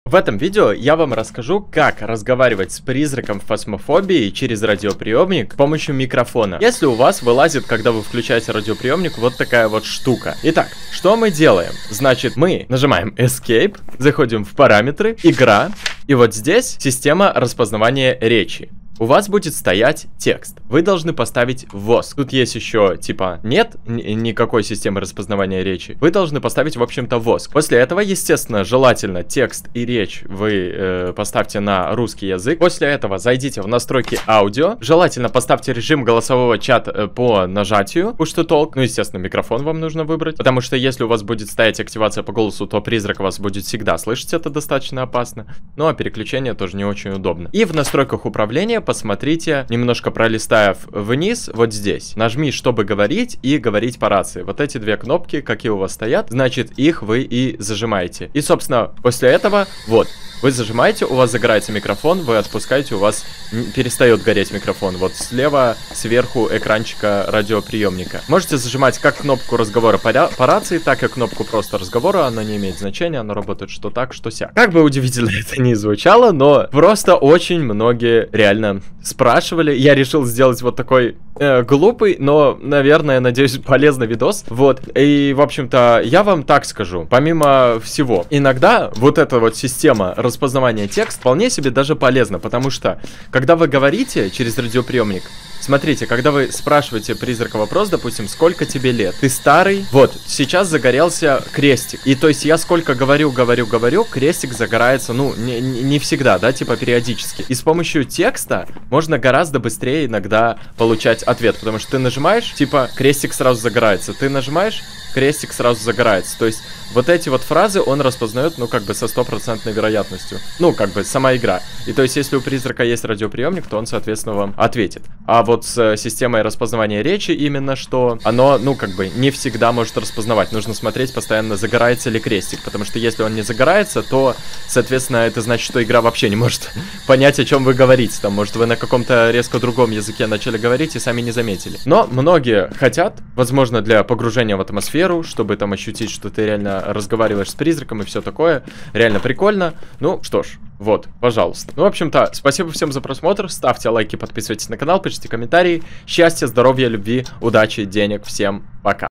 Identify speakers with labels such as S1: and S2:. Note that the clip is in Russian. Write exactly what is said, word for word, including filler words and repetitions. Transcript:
S1: В этом видео я вам расскажу, как разговаривать с призраком в фасмофобии через радиоприемник с помощью микрофона. Если у вас вылазит, когда вы включаете радиоприемник, вот такая вот штука. Итак, что мы делаем? Значит, мы нажимаем Escape, заходим в параметры, игра, и вот здесь система распознавания речи. У вас будет стоять текст. Вы должны поставить воск. Тут есть еще, типа, нет никакой системы распознавания речи. Вы должны поставить, в общем-то, воск. После этого, естественно, желательно текст и речь вы э, поставьте на русский язык. После этого зайдите в настройки аудио. Желательно поставьте режим голосового чата э, по нажатию. Push to talk. Ну, естественно, микрофон вам нужно выбрать. Потому что если у вас будет стоять активация по голосу, то призрак вас будет всегда слышать. Это достаточно опасно. Ну, а переключение тоже не очень удобно. И в настройках управления посмотрите, немножко пролистая вниз, вот здесь. Нажми, чтобы говорить, и говорить по рации. Вот эти две кнопки, какие у вас стоят, значит, их вы и зажимаете. И, собственно, после этого, вот, вы зажимаете, у вас загорается микрофон, вы отпускаете, у вас перестает гореть микрофон. Вот слева, сверху экранчика радиоприемника. Можете зажимать как кнопку разговора по, по рации, так и кнопку просто разговора. Она не имеет значения, она работает что так, что сяк. Как бы удивительно это ни звучало, но просто очень многие реально спрашивали. Я решил сделать вот такой э, глупый, но, наверное, надеюсь, полезный видос. Вот. И, в общем-то, я вам так скажу. Помимо всего, иногда вот эта вот система распознавания текста вполне себе даже полезна, потому что, когда вы говорите через радиоприемник, смотрите, когда вы спрашиваете призрака вопрос, допустим, сколько тебе лет? Ты старый? Вот, сейчас загорелся крестик. И то есть я сколько говорю, говорю, говорю, крестик загорается, ну, не, не всегда, да, типа периодически. И с помощью текста можно гораздо быстрее иногда получать ответ, потому что ты нажимаешь, типа, крестик сразу загорается. Ты нажимаешь, крестик сразу загорается. То есть вот эти вот фразы он распознает, ну, как бы со стопроцентной вероятностью. Ну, как бы сама игра. И то есть если у призрака есть радиоприемник, то он, соответственно, вам ответит. А вот с системой распознавания речи именно что оно, ну, как бы не всегда может распознавать. Нужно смотреть постоянно, загорается ли крестик. Потому что если он не загорается, то, соответственно, это значит, что игра вообще не может понять, о чем вы говорите. Там, может, вы на каком-то резко другом языке начали говорить и сами не заметили. Но многие хотят, возможно, для погружения в атмосферу, чтобы там ощутить, что ты реально разговариваешь с призраком и все такое. Реально прикольно. Ну, что ж, вот, пожалуйста. Ну, в общем-то, спасибо всем за просмотр. Ставьте лайки, подписывайтесь на канал, пишите комментарии. Счастья, здоровья, любви, удачи, денег. Всем пока.